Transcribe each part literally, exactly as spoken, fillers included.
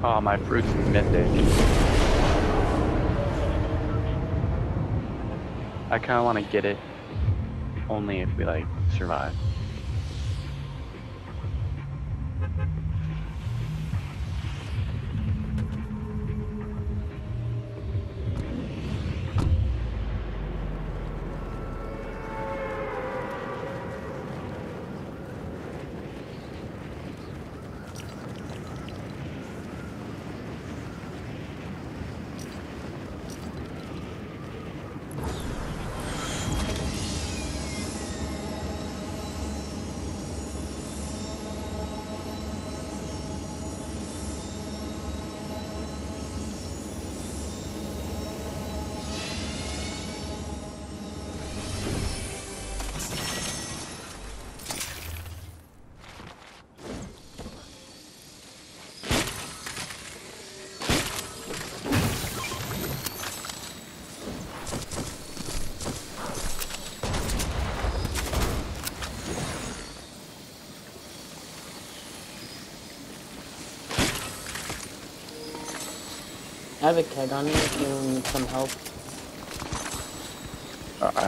Oh, my fruit's mythic. I kind of want to get it only if we like survive. I have a keg on me if you need some help. Alright.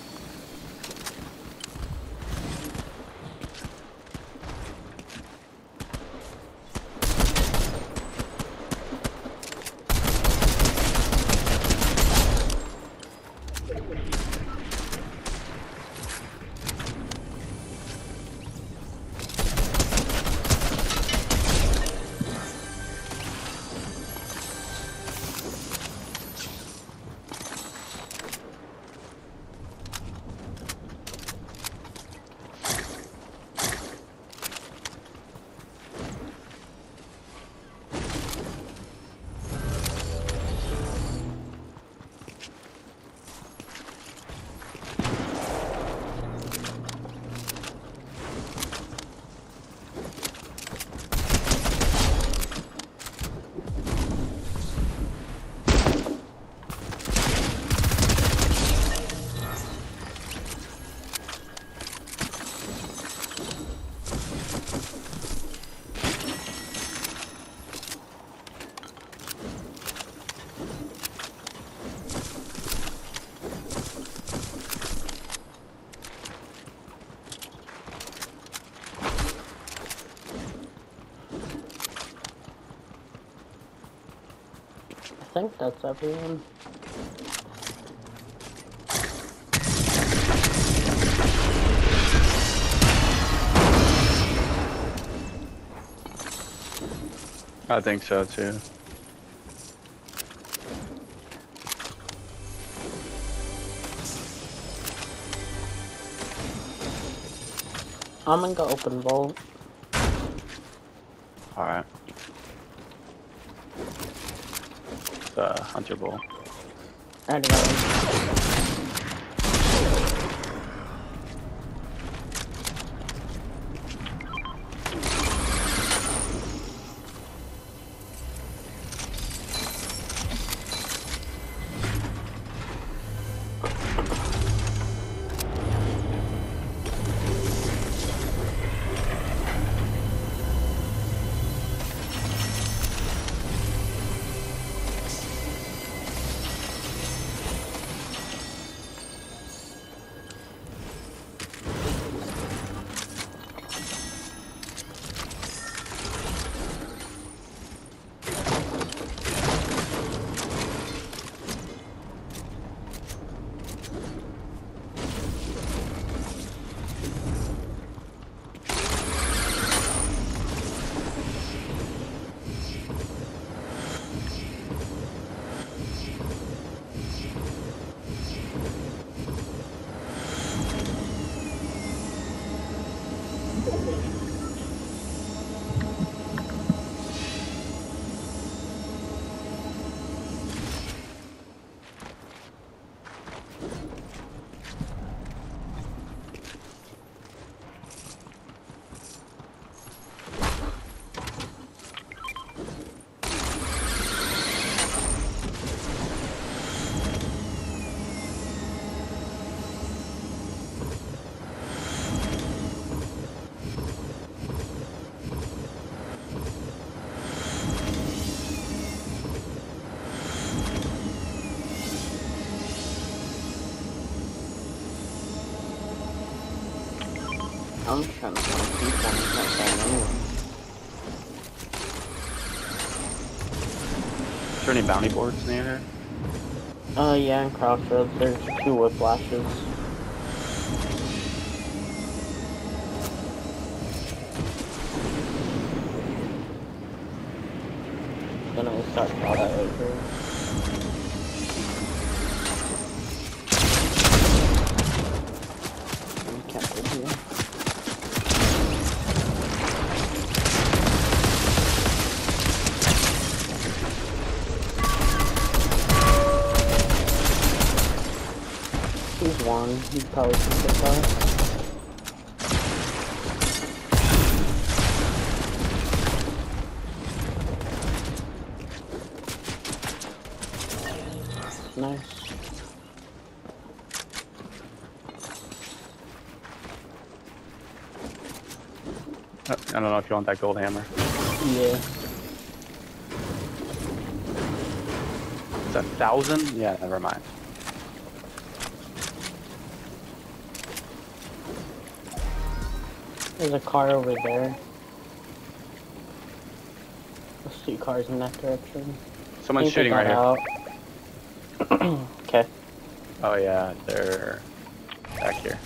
I think that's everyone. I think so too. I'm gonna go open vault. Alright. The Hunter Bowl. Already got one. I'm just trying to find people and can't find anyone. Is there any bounty boards near here? Uh, yeah, in Crossroads, there's two whiplashes. Then I start out that over. I can't get here. He's one. He probably can get that. Nice. I don't know if you want that gold hammer. Yeah. It's a thousand? Yeah, never mind. There's a car over there. There's two cars in that direction. Someone's shooting right here. Okay. Oh yeah, they're back here.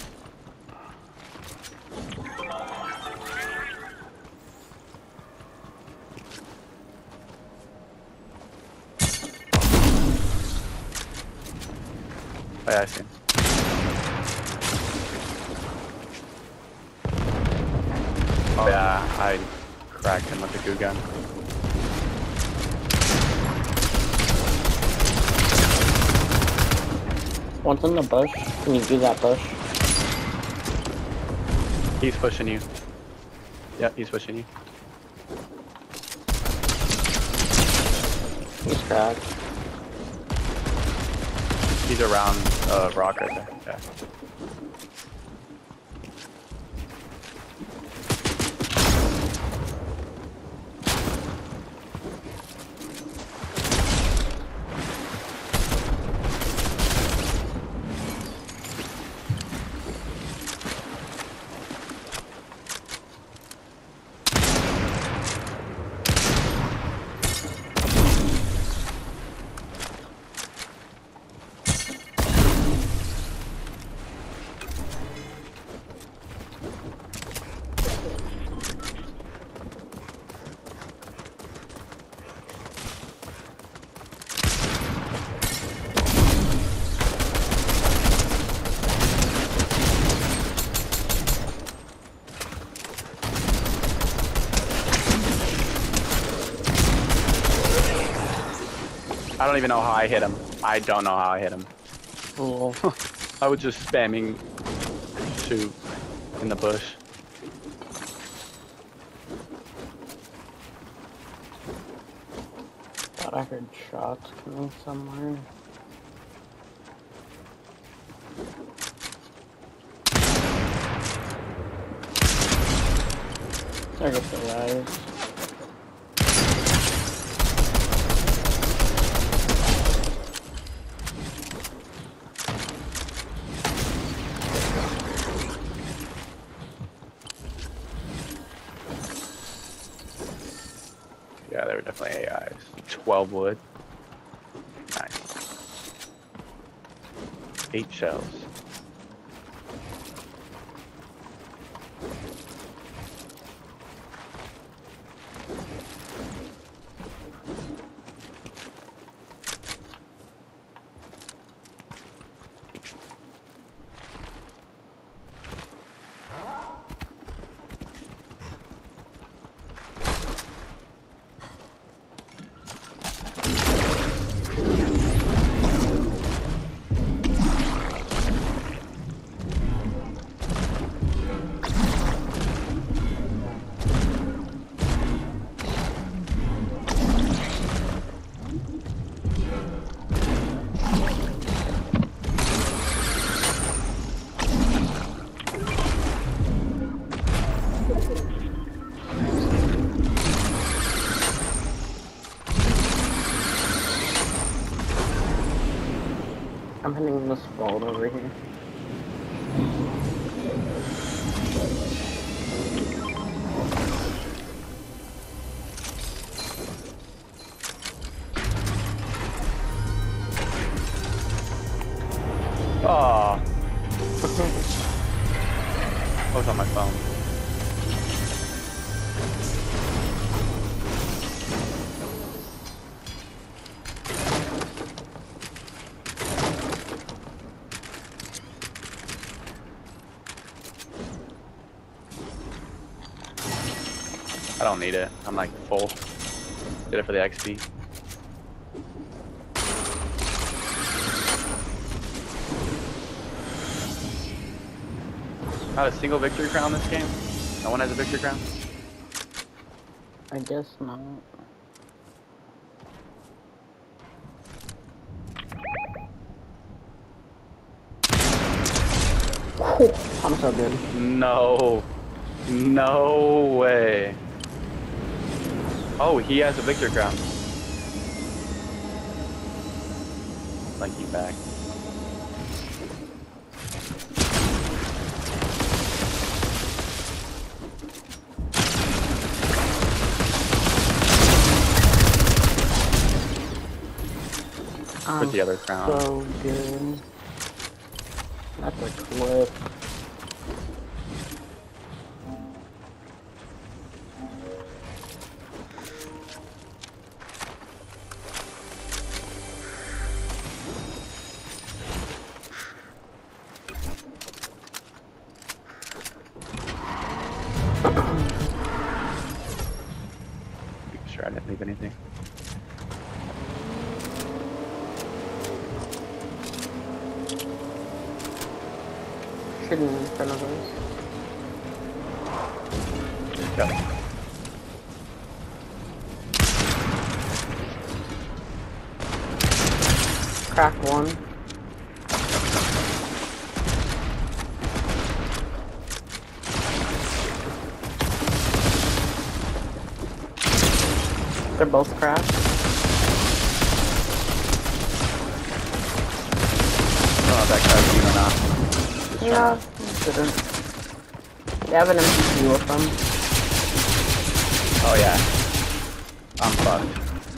Oh yeah, I see him. Oh yeah, I cracked him with a goo gun. One's in the bush. Can you do that bush? He's pushing you. Yep, he's pushing you. He's cracked. He's around a uh, rock right there. Yeah. I don't even know how I hit him. I don't know how I hit him. Oh. I was just spamming shoot in the bush. Thought I heard shots coming somewhere. There goes the guys. Yeah, they were definitely A Is. twelve wood. Nice. Eight shells. I'm hitting this vault over here. Oh. I was on my phone. I don't need it. I'm like full. Did it for the X P. Not a single victory crown this game? No one has a victory crown? I guess not. Whew, I'm so good. No. No way. Oh, he has a victory crown. Like you back. I'm the other crown. So good. That's a clip. Make sure I didn't leave anything. Shooting in front of us. Yep. Crack one. They're both cracked. I don't know if that cracked you or not. Just Yeah, trying didn't. They have an M P C with them. to- Oh yeah. I'm fucked.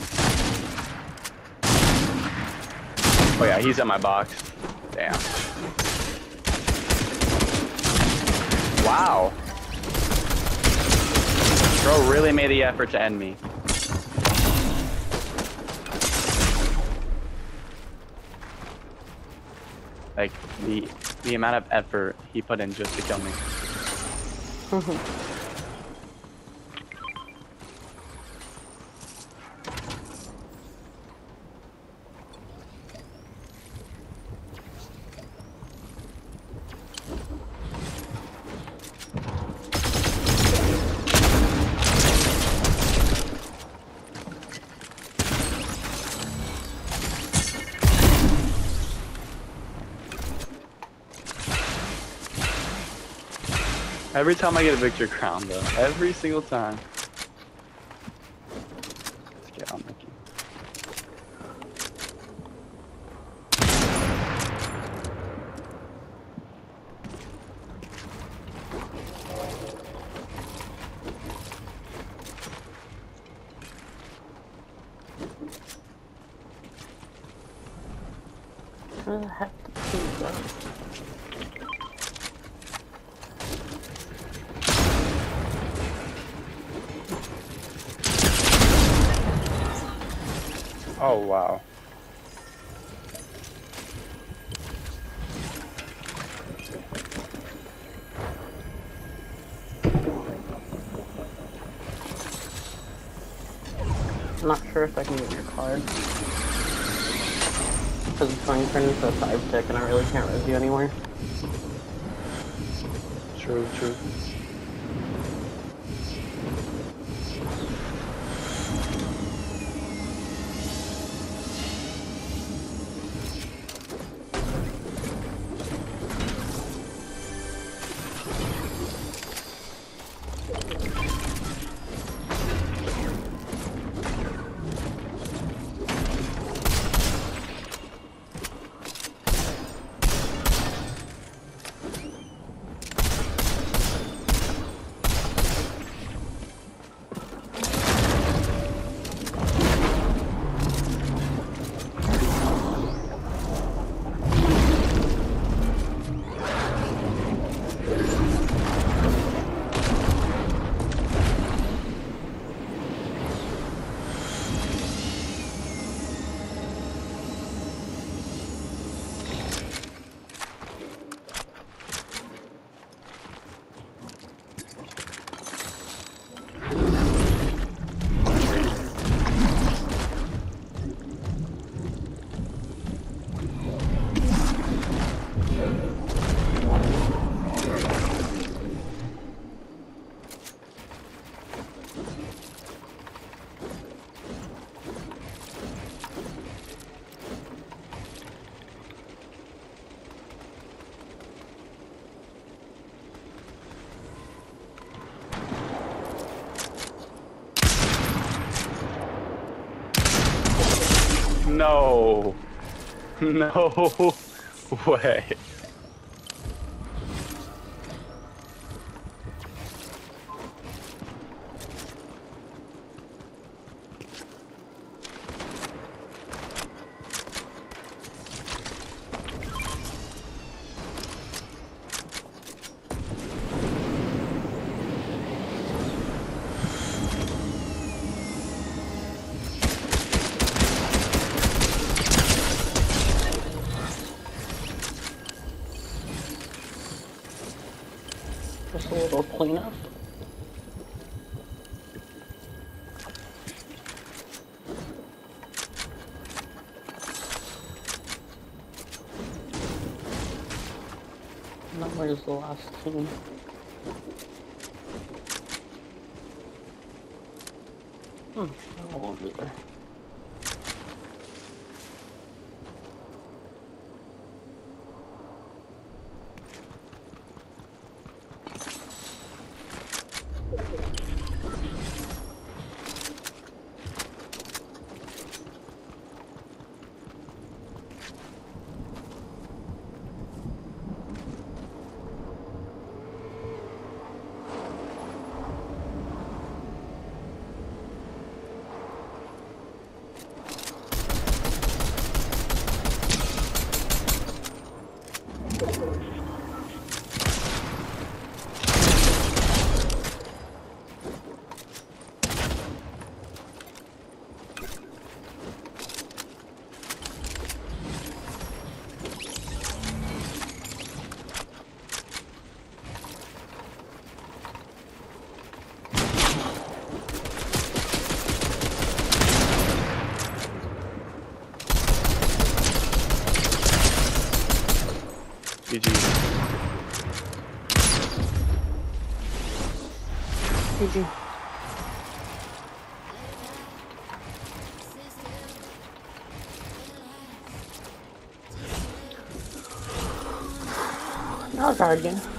Oh yeah, he's in my box. Damn. Wow. Bro really made the effort to end me. Like, the the amount of effort he put in just to kill me. Every time I get a victory crown, though. Every single time. Let's get on Mickey. Where the heck did he go? Oh, wow. I'm not sure if I can get your card. Because it's going to turn into a five tick and I really can't res you anymore. True, true. No. No way. Just a little cleanup. Now where's the last team? Hmm, I won't be there. G G. G G. That was hard again.